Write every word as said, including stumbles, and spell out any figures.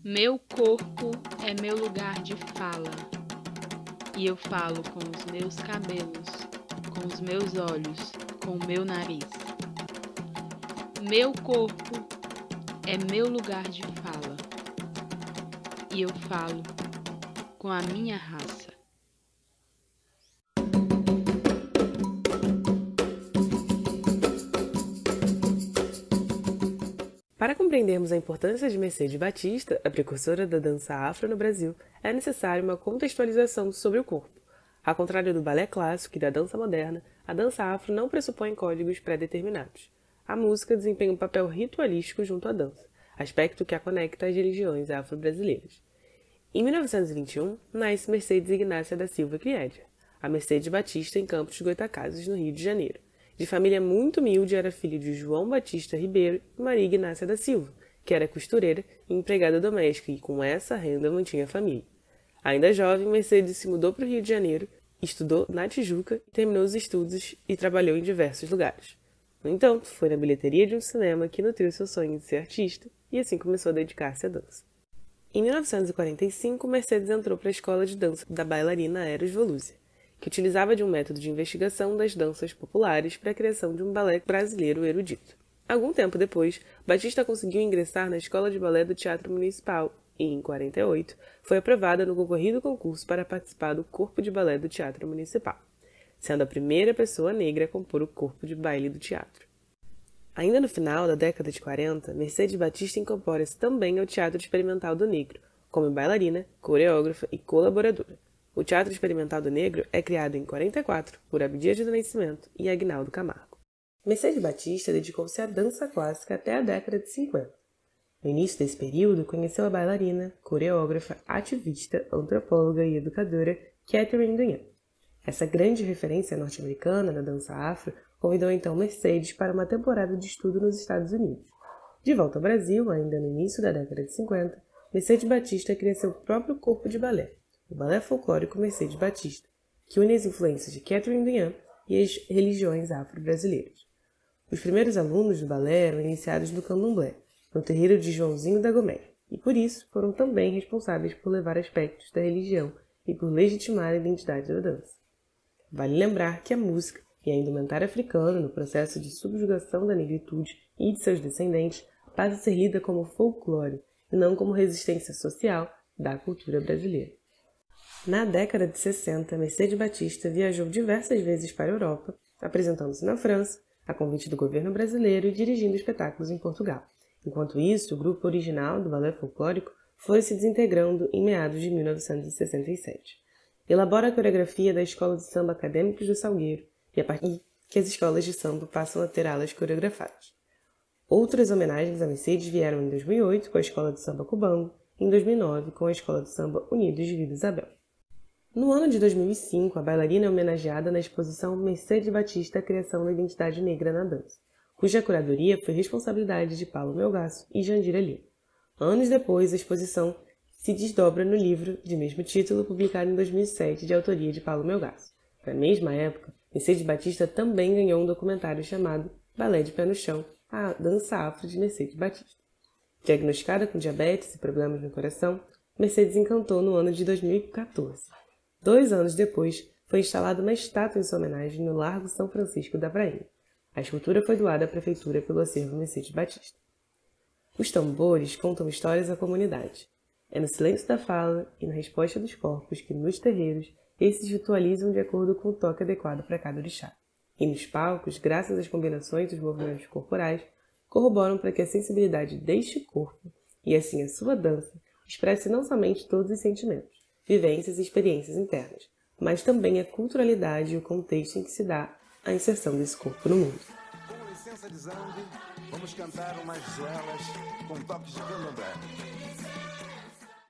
Meu corpo é meu lugar de fala, e eu falo com os meus cabelos, com os meus olhos, com o meu nariz. Meu corpo é meu lugar de fala, e eu falo com a minha raça. Para compreendermos a importância de Mercedes Batista, a precursora da dança afro no Brasil, é necessária uma contextualização sobre o corpo. Ao contrário do balé clássico e da dança moderna, a dança afro não pressupõe códigos pré-determinados. A música desempenha um papel ritualístico junto à dança, aspecto que a conecta às religiões afro-brasileiras. Em mil novecentos e vinte e um, nasce Mercedes Ignácia da Silva Criédia, a Mercedes Batista em Campos dos Goytacazes, no Rio de Janeiro. De família muito humilde, era filho de João Batista Ribeiro e Maria Ignácia da Silva, que era costureira e empregada doméstica e com essa renda mantinha a família. Ainda jovem, Mercedes se mudou para o Rio de Janeiro, estudou na Tijuca, terminou os estudos e trabalhou em diversos lugares. No entanto, foi na bilheteria de um cinema que nutriu seu sonho de ser artista e assim começou a dedicar-se à dança. Em mil novecentos e quarenta e cinco, Mercedes entrou para a escola de dança da bailarina Eros Volúzia, que utilizava de um método de investigação das danças populares para a criação de um balé brasileiro erudito. Algum tempo depois, Batista conseguiu ingressar na Escola de Balé do Teatro Municipal e, em quarenta e oito, foi aprovada no concorrido concurso para participar do Corpo de Balé do Teatro Municipal, sendo a primeira pessoa negra a compor o corpo de baile do teatro. Ainda no final da década de quarenta, Mercedes Batista incorpora-se também ao Teatro Experimental do Negro, como bailarina, coreógrafa e colaboradora. O Teatro Experimental do Negro é criado em quarenta e quatro por Abdias do Nascimento e Aguinaldo Camargo. Mercedes Batista dedicou-se à dança clássica até a década de cinquenta. No início desse período, conheceu a bailarina, coreógrafa, ativista, antropóloga e educadora Catherine Dunham. Essa grande referência norte-americana na dança afro convidou então Mercedes para uma temporada de estudo nos Estados Unidos. De volta ao Brasil, ainda no início da década de cinquenta, Mercedes Batista cria seu próprio corpo de balé, o Balé Folclórico Mercedes Batista, que une as influências de Catherine Dunham e as religiões afro-brasileiras. Os primeiros alunos do balé eram iniciados no candomblé, no terreiro de Joãozinho da Goméia, e por isso foram também responsáveis por levar aspectos da religião e por legitimar a identidade da dança. Vale lembrar que a música e a indumentária africana, no processo de subjugação da negritude e de seus descendentes, passa a ser lida como folclore e não como resistência social da cultura brasileira. Na década de sessenta, Mercedes Batista viajou diversas vezes para a Europa, apresentando-se na França, a convite do governo brasileiro e dirigindo espetáculos em Portugal. Enquanto isso, o grupo original do balé folclórico foi se desintegrando em meados de mil novecentos e sessenta e sete. Elabora a coreografia da Escola de Samba Acadêmicos do Salgueiro, e a partir que as escolas de samba passam a ter alas coreografadas. Outras homenagens a Mercedes vieram em dois mil e oito com a Escola de Samba Cubango e em dois mil e nove com a Escola de Samba Unidos de Vila Isabel. No ano de dois mil e cinco, a bailarina é homenageada na exposição Mercedes Batista, a Criação da Identidade Negra na Dança, cuja curadoria foi responsabilidade de Paulo Melgaço e Jandira Lima. Anos depois, a exposição se desdobra no livro de mesmo título, publicado em dois mil e sete, de autoria de Paulo Melgaço. Na mesma época, Mercedes Batista também ganhou um documentário chamado Balé de Pé no Chão, a dança afro de Mercedes Batista. Diagnosticada com diabetes e problemas no coração, Mercedes encantou no ano de dois mil e quatorze. Dois anos depois, foi instalada uma estátua em sua homenagem no Largo São Francisco da Prainha. A escultura foi doada à prefeitura pelo acervo Mercedes Batista. Os tambores contam histórias à comunidade. É no silêncio da fala e na resposta dos corpos que, nos terreiros, esses ritualizam de acordo com o toque adequado para cada orixá. E nos palcos, graças às combinações dos movimentos corporais, corroboram para que a sensibilidade deste corpo, e assim a sua dança, expresse não somente todos os sentimentos, vivências e experiências internas, mas também a culturalidade e o contexto em que se dá a inserção desse corpo no mundo. Com licença de Zambi, vamos cantar umas visuelas com toques de candomblé.